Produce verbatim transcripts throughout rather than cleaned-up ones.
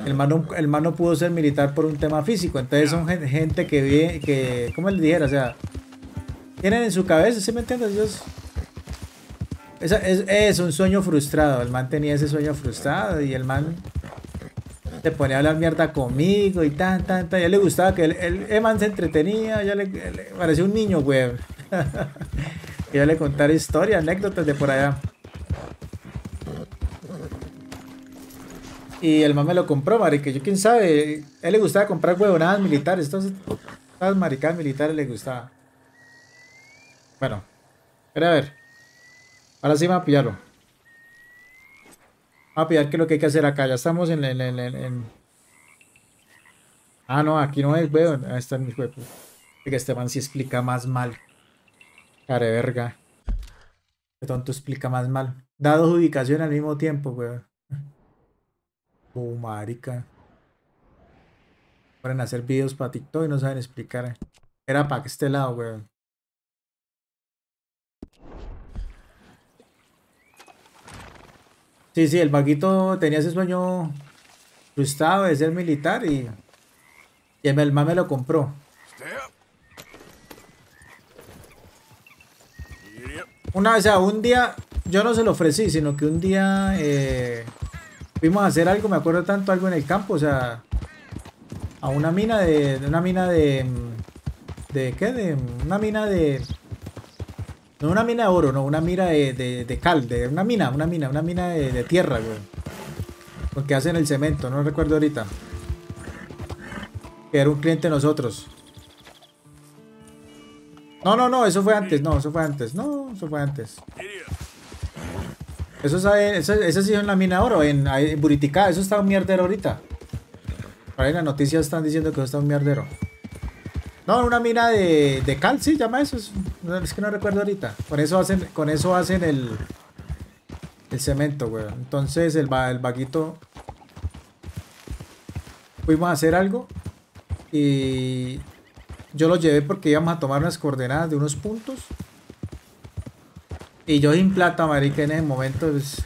El man, no, el man no pudo ser militar por un tema físico. Entonces son gen- gente que vive, que, ¿cómo les dijera? O sea, tienen en su cabeza, ¿sí me entiendes? Ellos, esa- es, es un sueño frustrado. El man tenía ese sueño frustrado y el man se ponía a hablar mierda conmigo y tan, tan, tan. Ya le gustaba que él, él- el man se entretenía, ya le, le parecía un niño, güey. Y yo le contara historias, anécdotas de por allá. Y el man me lo compró, marica. Yo quién sabe, a él le gustaba comprar huevonadas militares. Entonces, todas maricadas militares le gustaba. Bueno, pero a ver, ahora sí vamos a pillarlo. Vamos a pillar qué es lo que hay que hacer acá. Ya estamos en, en, en, en- en- Ah, no, aquí no es, weón. Ahí está mi juego. Que este man sí explica más mal. Care verga. Qué tonto explica más mal. Da dos ubicaciones al mismo tiempo, weón. Oh, marica. Pueden hacer videos para TikTok y no saben explicar. Era para que este lado, weón. Sí, sí, el vaguito tenía ese sueño frustrado de ser militar y, y el man me lo compró. Una vez, o sea, un día, yo no se lo ofrecí, sino que un día eh, fuimos a hacer algo, me acuerdo tanto, algo en el campo, o sea, a una mina de, de una mina de, mm, ¿de qué? De mm, una mina de, no una mina de oro, no, una mina de, de, de cal, de una mina, una mina, una mina de, de tierra, güey, porque hacen el cemento, no recuerdo ahorita, que era un cliente de nosotros. No, no, no, eso fue antes, no, eso fue antes, no, eso fue antes. Eso, sabe, eso, eso sí es en la mina de oro, en, ahí en Buriticá, eso está un mierdero ahorita. Por ahí en las noticias están diciendo que eso está un mierdero. No, una mina de, de cal, sí, llama eso. Es, no, es que no recuerdo ahorita. Con eso hacen, con eso hacen el, el cemento, güey. Entonces el, va- el vaguito, fuimos a hacer algo y yo lo llevé porque íbamos a tomar unas coordenadas de unos puntos. Y yo sin plata, marica, en ese momento, pues,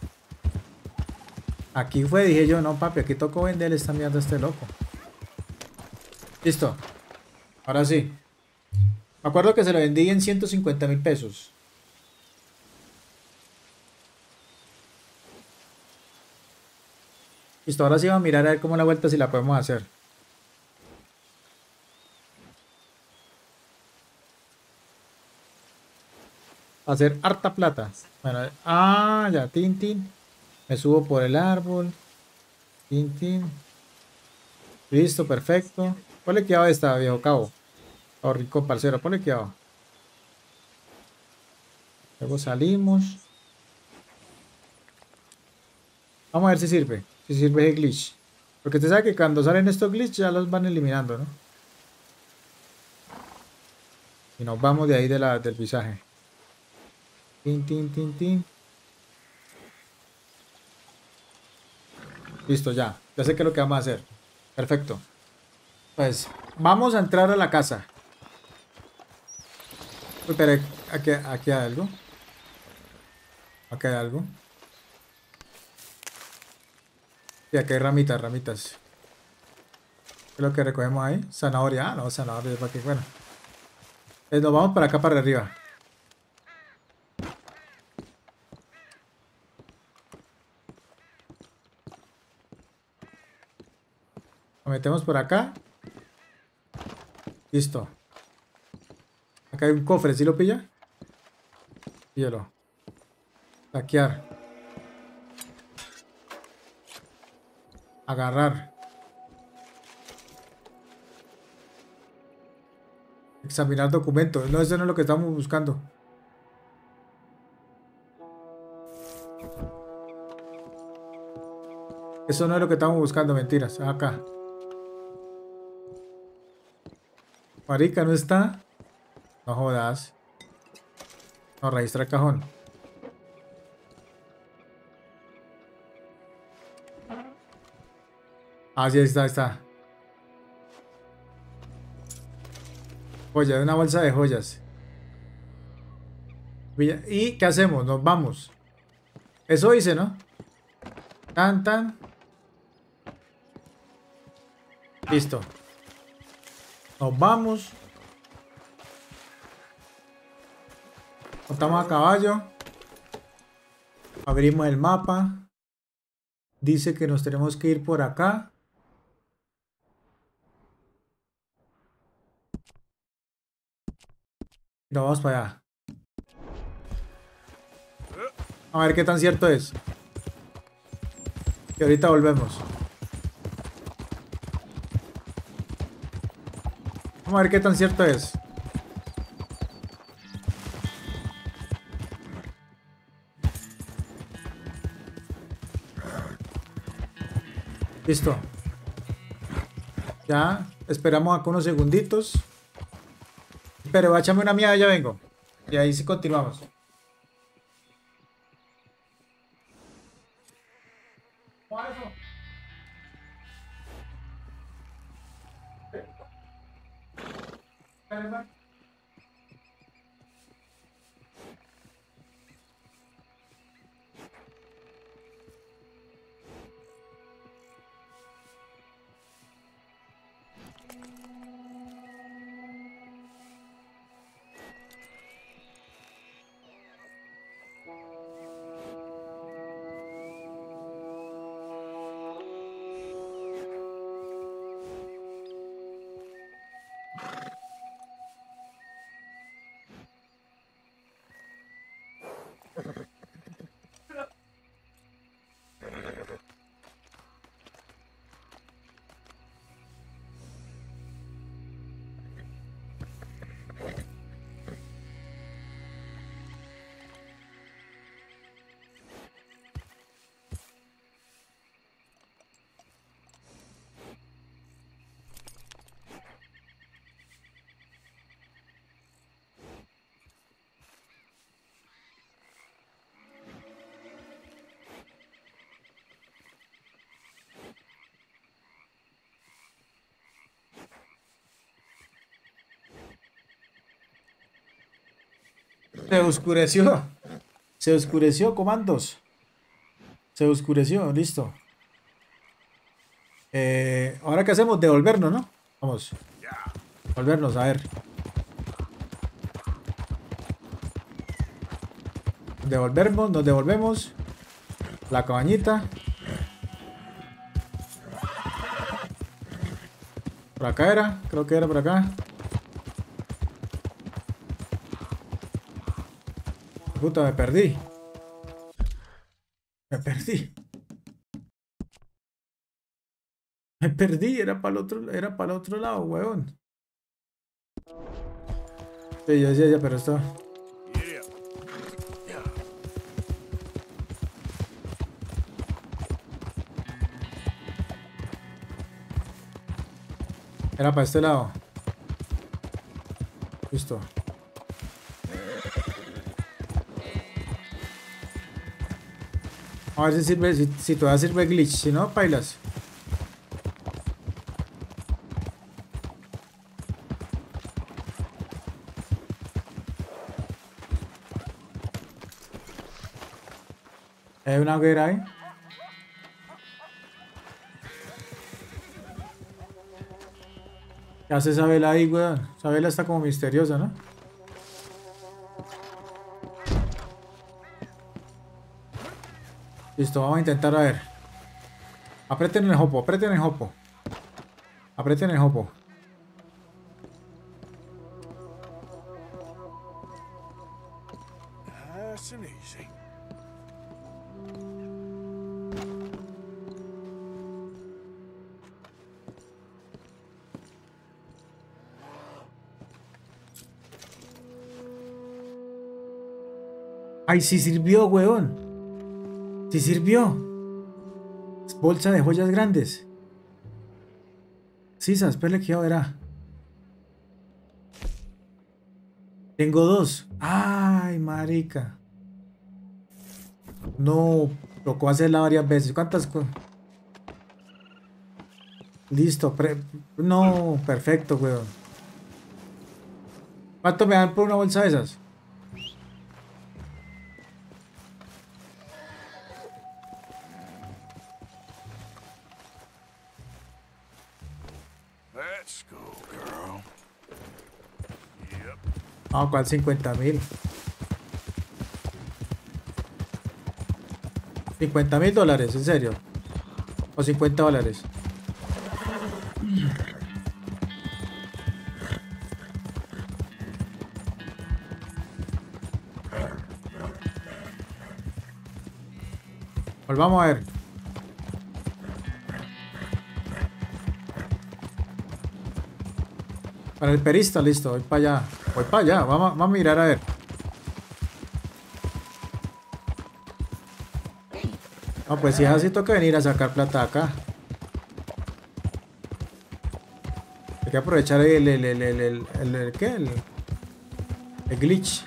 aquí fue, dije yo, no, papi, aquí tocó vender esta mierda a este loco. Listo, ahora sí. Me acuerdo que se lo vendí en ciento cincuenta mil pesos. Listo, ahora sí vamos a mirar a ver cómo la vuelta si la podemos hacer. Hacer harta plata. Bueno, ah, ya, tin, tin. Me subo por el árbol. Tin, tin. Listo, perfecto. Ponle cuidado esta, viejo cabo. Oh, rico, parcero, ponle cuidado. Luego salimos. Vamos a ver si sirve. Si sirve el glitch. Porque usted sabe que cuando salen estos glitches ya los van eliminando, ¿no? Y nos vamos de ahí de la, del visaje. Tin, tin, tin, tin. Listo, ya. Ya sé qué es lo que vamos a hacer. Perfecto. Pues vamos a entrar a la casa. Uy, pero aquí, aquí hay algo. Aquí hay algo. Y aquí hay ramitas, ramitas. ¿Qué es lo que recogemos ahí? Zanahoria. Ah, no, zanahoria. ¿Para qué? Bueno. Eh, nos vamos para acá, para arriba. Nos metemos por acá. Listo. Acá hay un cofre. ¿Sí lo pilla? Píllalo. Saquear. Agarrar. Examinar documentos. No, eso no es lo que estamos buscando. Eso no es lo que estamos buscando. Mentiras. Acá. Marica, ¿no está? No jodas. No, registra el cajón. Ah, sí, ahí está, ahí está. Joya, una bolsa de joyas. Pilla- ¿Y qué hacemos? Nos vamos. Eso hice, ¿no? Tan, tan. Listo. Nos vamos. Montamos a caballo. Abrimos el mapa. Dice que nos tenemos que ir por acá. Y nos vamos para allá. A ver qué tan cierto es. Y ahorita volvemos. Vamos a ver qué tan cierto es. Listo. Ya. Esperamos acá unos segunditos. Pero échame una mía, ya vengo. Y ahí sí continuamos. Se oscureció. Se oscureció, comandos. Se oscureció, listo. Eh, Ahora qué hacemos, devolvernos, ¿no? Vamos. Volvernos, a ver. Devolvernos, nos devolvemos. La cabañita. Por acá era, creo que era por acá. Puta, me perdí. Me perdí. Me perdí, era para el otro, era para el otro lado, huevón. Sí, ya, ya, ya, pero esto. Era para este lado. Listo. A ver si sirve, si, si todavía sirve glitch, si no, pailas. Hay una hoguera ahí. Ya se sabe la ahí, weón. Sabela está como misteriosa, ¿no? Listo, vamos a intentar a ver. Aprieten el hopo, aprieten el hopo. Aprieten el hopo. Nice and easy. Ay, sí sirvió, weón. Sí sirvió. Bolsa de joyas grandes. Sí, espera que verá. Tengo dos. Ay, marica. No, tocó hacerla varias veces. ¿Cuántas? co- Listo. pre- No, perfecto, weón. ¿Cuánto me dan por una bolsa de esas? Let's go, girl. Yep. Ah, ¿cuál cincuenta mil? cincuenta mil dólares, en serio. O cincuenta dólares. Volvamos a ver. Para el perista, listo, voy para allá. Voy para allá, vamos, vamos a mirar a ver. No, pues si es así, toca venir a sacar plata acá. Hay que aprovechar el, el, el, el, el, el, el- ¿qué? El, el glitch.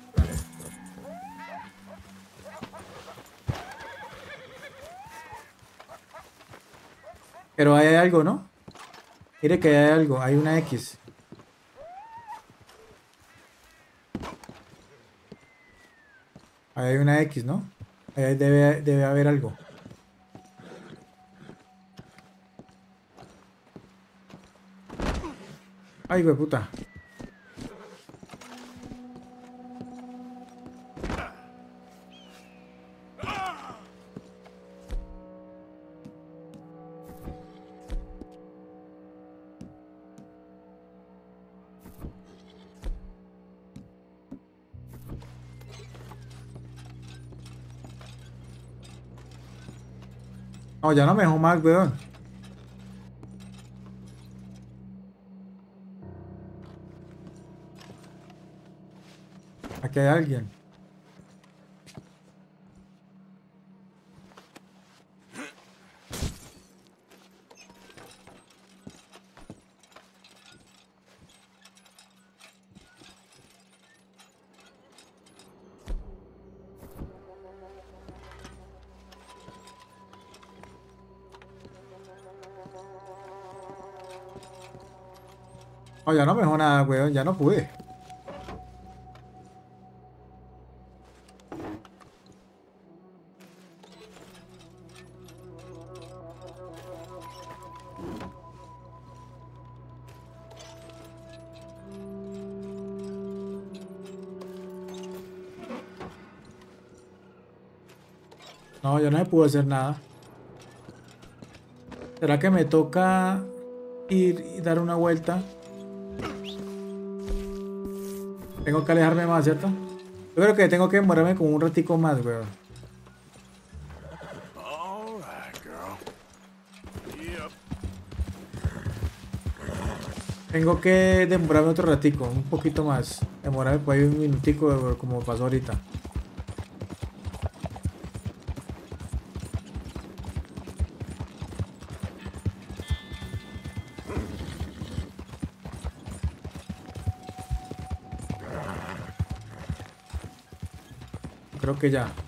Pero ahí hay algo, ¿no? Mire que ahí hay algo, hay una X. Ahí hay una X, ¿no? Ahí debe, debe haber algo. Ay, güey, puta. No, ya no me dejó más, weón. Aquí hay alguien. No, ya no me dejó nada, weón. Ya no pude. No, ya no se pudo hacer nada. ¿Será que me toca ir y dar una vuelta? Tengo que alejarme más, ¿cierto? Yo creo que tengo que demorarme como un ratico más, weón. All right, girl. Yep. Tengo que demorarme otro ratico, un poquito más. Demorarme por ahí un minutico, weón, como pasó ahorita. Creo que ya.